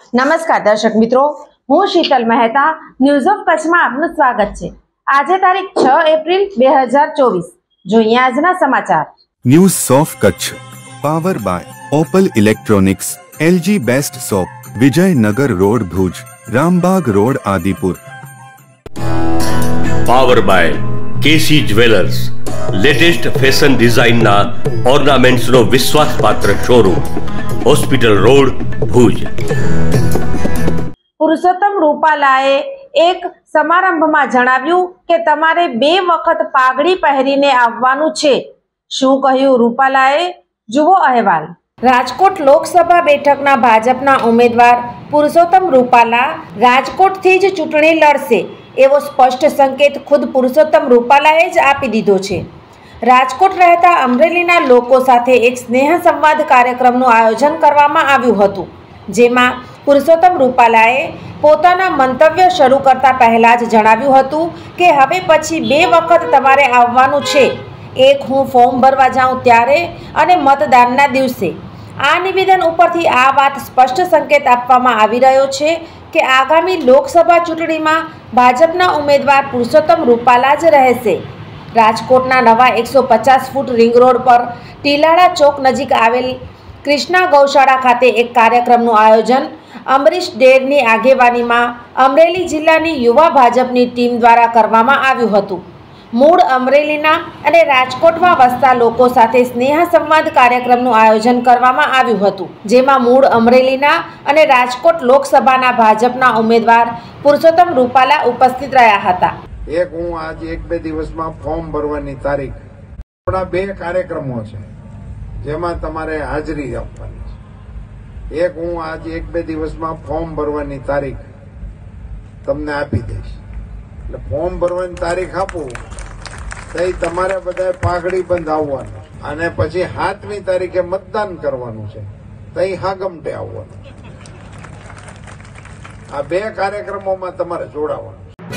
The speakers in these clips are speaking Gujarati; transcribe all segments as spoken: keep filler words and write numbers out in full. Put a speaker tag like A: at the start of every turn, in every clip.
A: નમસ્કાર દર્શક મિત્રો, હું શીતલ મહેતા ન્યૂઝ ઓફ કચ્છમાં આપનું સ્વાગત છે। આજે તારીખ છ એપ્રિલ બે હજાર ચોવીસ। જોઈએ આજના સમાચાર।
B: News of Kutch power by Opal electronics, LG best shop, Vijaynagar road Bhuj, Rambagh road Adipur.
C: Power by KC jewellers, latest fashion ડિઝાઇનના ઓર્નામેન્ટ્સનો વિશ્વાસપાત્ર showroom, hospital road Bhuj.
A: Purushottam રૂપાલાએ એક સમારંભમાં જણાવ્યું કે તમારે બે વખત પાઘડી પહેરીને આવવાનું છે। શું કહ્યું રૂપાલાએ? જુઓ અહેવાલ। રાજકોટ લોકસભા બેઠકના ભાજપના ઉમેદવાર પુરુષોત્તમ રૂપાલા રાજકોટથી જ ચૂંટણી લડશે એવો સ્પષ્ટ સંકેત ખુદ પુરુષોત્તમ રૂપાલાએ જ આપી દીધો છે। રાજકોટ રહેતા અમરેલીના લોકો સાથે એક સ્નેહ સંવાદ કાર્યક્રમનું આયોજન કરવામાં આવ્યું હતું, જેમાં પુરુષોત્તમ રૂપાલાએ પોતાના મંતવ્ય શરૂ કરતા પહેલા જ જણાવ્યું હતું કે હવે પછી બે વખત તમારે આવવાનું છે। એક હું ફોર્મ ભરવા જાઉં ત્યારે અને મતદાનના દિવસે। આ નિવેદન ઉપરથી આ વાત સ્પષ્ટ સંકેત આપવામાં આવી રહ્યો છે કે આગામી લોકસભા ચૂંટણીમાં ભાજપના ઉમેદવાર પુરુષોત્તમ રૂપાલા જ રહેશે। રાજકોટના નવા એકસો પચાસ ફૂટ રિંગ રોડ પર ટીલાળા ચોક નજીક આવેલ કૃષ્ણા ગૌશાળા ખાતે એક કાર્યક્રમનું આયોજન અમરીશ ડેરની આગેવાનીમાં અમરેલી જિલ્લાની યુવા ભાજપની ટીમ દ્વારા કરવામાં આવ્યું હતું। મૂળ અમરેલીના અને રાજકોટમાં વસતા લોકો સાથે સ્નેહ સંવાદ કાર્યક્રમનું આયોજન કરવામાં આવ્યું હતું, જેમાં મૂળ અમરેલીના અને રાજકોટ લોકસભાના ભાજપના ઉમેદવાર પુરુષોત્તમ રૂપાલા ઉપસ્થિત રહ્યા હતા।
D: એક હું આજ એક બે દિવસમાં ફોર્મ ભરવાની તારીખ, આપણા બે કાર્યક્રમો છે જેમાં તમારે હાજરી આપવાની છે। એક હું આજ એક બે દિવસમાં ફોર્મ ભરવાની તારીખ તમને આપી દઈશ, એટલે ફોર્મ ભરવાની તારીખ આપું તઈ તમારે બધા પાઘડી બંધાવવાનું અને પછી સાતમી તારીખે મતદાન કરવાનું છે, તઈ હાગમટે આવવાનું છે। આ બે કાર્યક્રમોમાં તમારે જોડાવાનું।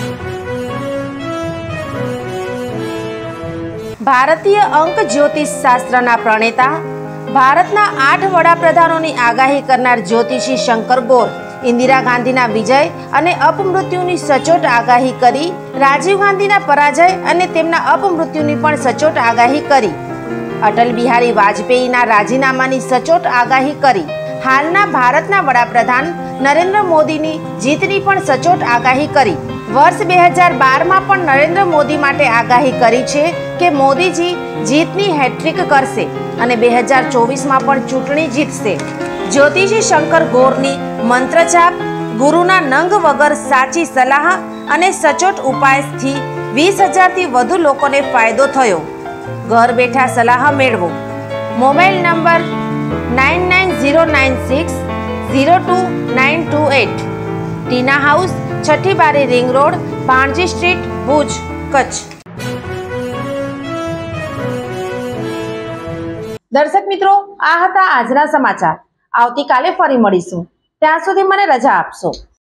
A: ભારતીય અંક જ્યોતિષ શાસ્ત્રના પ્રણેતા, ભારતના આઠ વડાપ્રધાનોની આગાહી કરનાર જ્યોતિષી શંકર ગોર ઇન્દિરા ગાંધીના વિજય અને અપમૃત્યુની સચોટ આગાહી કરી, રાજીવ ગાંધીના પરાજય અને તેમના અપમૃત્યુની પણ સચોટ આગાહી કરી, અટલ બિહારી વાજપેયીના રાજીનામાની સચોટ આગાહી કરી, હાલના ભારતના વડાપ્રધાન નરેન્દ્ર મોદીની જીતની પણ સચોટ આગાહી કરી। વર્ષ બે હજાર બારમાં પણ નરેન્દ્ર મોદી માટે આગાહી કરી છે કે મોદીજી જીતની હેટ્રિક કરશે અને બે હજાર ચોવીસમાં પણ ચૂંટણી જીતશે। જ્યોતિષી શંકર ગોરની મંત્રજાપ, ગુરુના નંગ વગર સાચી સલાહ અને સચોટ ઉપાયથી વીસ હજારથી વધુ લોકોને ફાયદો થયો। ઘર બેઠા સલાહ મેળવો। Mobile number nine nine zero nine six zero two nine two eight, Tina house, છઠ્ઠી બારી ring road, Bhanji street, Bhuj, Kutch. દર્શક મિત્રો, આ હતા આજના સમાચાર। આવતીકાલે ફરી મળીશું, ત્યાં સુધી મને રજા આપશો।